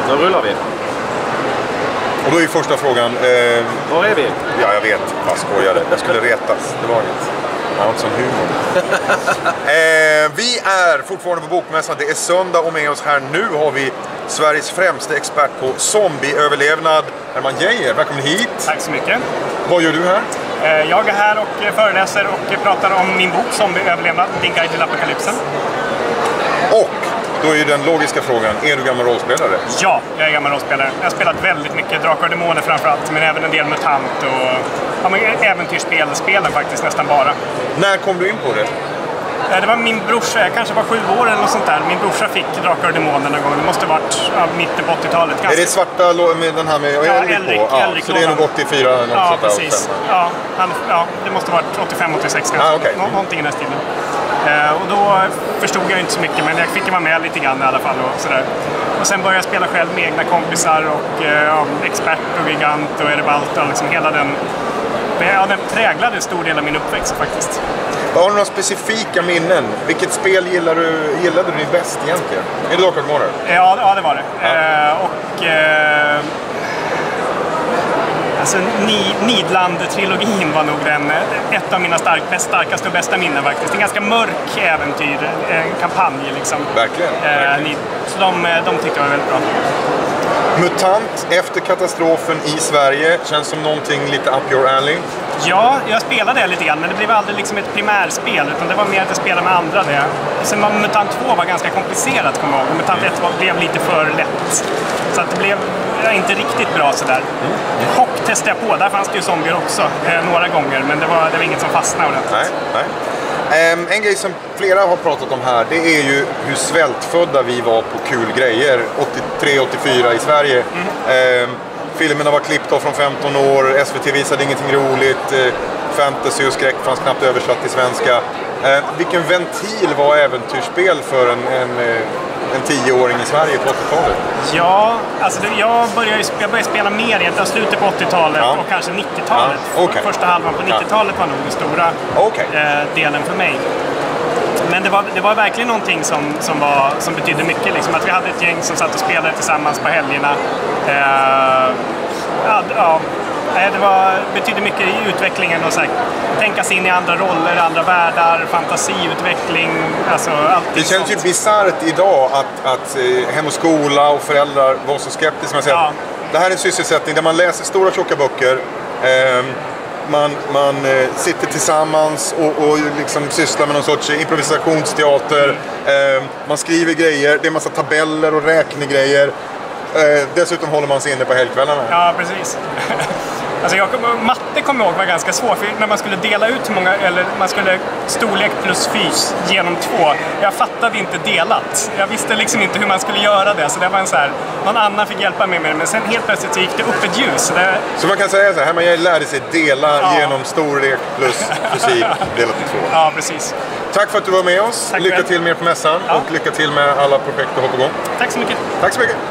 Då rullar vi. Och då är första frågan... Var är vi? Ja, jag vet. Vad skojade. Jag skulle retas. Det var inget. Jag har inte sån humor. Vi är fortfarande på Bokmässan. Det är söndag och med oss här nu har vi Sveriges främste expert på zombieöverlevnad, Herman Geijer. Välkommen hit. Tack så mycket. Vad gör du här? Jag är här och föreläser och pratar om min bok Zombieöverlevnad, din guide till apokalypsen. Och då är ju den logiska frågan, är du gammal rollspelare? Ja, jag är gammal rollspelare. Jag har spelat väldigt mycket Drakar och Demoner framförallt, men även en del MUTANT och äventyrsspelen faktiskt nästan bara. När kom du in på det? Det var min brorsa, jag kanske var 7 år eller något sånt där. Min brorsa fick Drakar och Demoner någon gång. Det måste ha varit mitten på 80-talet. Är det svarta med den här med Elric på? Elric så det är nog 84 eller något ja, sånt där. Precis. Det måste ha varit 85-86 kanske. Okay. Någonting i den stilen. Och då förstod jag inte så mycket, men jag fick vara med lite grann i alla fall. Och, sådär. Och sen började jag spela själv med egna kompisar och expert och gigant och Erebalt och liksom hela den... Ja, den präglade en stor del av min uppväxt faktiskt. Har du några specifika minnen? Vilket spel gillade du bäst egentligen? Är det Drakar och Demoner? Ja, det var det. Ja. Alltså, Nidland-trilogin var nog ett av mina starkaste och bästa minnen faktiskt. En ganska mörk äventyr, kampanj liksom. Verkligen. Så de tyckte jag var väldigt bra. MUTANT efter katastrofen i Sverige känns som någonting lite up your alley. Ja, jag spelade det lite grann, men det blev aldrig liksom ett primärspel, utan det var mer att jag spelade med andra det. Sen var MUTANT 2 var ganska komplicerat, kommer jag ihåg. MUTANT 1 blev lite för lätt. Så att det blev inte riktigt bra sådär. Chock testade jag på, där fanns det ju zombier också några gånger, men det var inget som fastnade ordentligt. Nej. En grej som flera har pratat om här, det är ju hur svältfödda vi var på kul grejer 83-84 i Sverige. Filmerna var klippta från 15 år, SVT visade ingenting roligt, fantasy och skräck fanns knappt översatt till svenska. Vilken ventil var äventyrsspel för en 10-åring i Sverige på 80-talet? Ja, alltså jag började spela mer egentligen slutet på 80-talet och kanske 90-talet. Ja, okay. Första halvan på 90-talet var nog den stora delen för mig. Men det var verkligen någonting som betydde mycket. Liksom, att vi hade ett gäng som satt och spelade tillsammans på helgerna. Det betydde mycket i utvecklingen och så här, tänka sig in i andra roller, andra världar, fantasiutveckling, alltså allt. Det känns ju bisarrt idag att Hem och skola och föräldrar var så skeptiska. Man säger att det här är en sysselsättning där man läser stora tjocka böcker. Man sitter tillsammans och liksom sysslar med någon sorts improvisationsteater. Man skriver grejer, det är en massa tabeller och räknegrejer. Dessutom håller man sig inne på helgkvällarna. Ja, precis. Alltså matte kommer jag ihåg var ganska svårt, för när man skulle dela ut hur många, eller man skulle storlek plus fys genom 2. Jag fattade inte delat. Jag visste liksom inte hur man skulle göra det, så det var en så här, någon annan fick hjälpa mig med det, men sen helt plötsligt så gick det upp ett ljus. Så man kan säga så här, Herman Geijer lärde sig dela genom storlek plus fysik delat i 2. Ja, precis. Tack för att du var med oss. Lycka till med på mässan och lycka till med alla projekt du har på gång. Tack så mycket. Tack så mycket.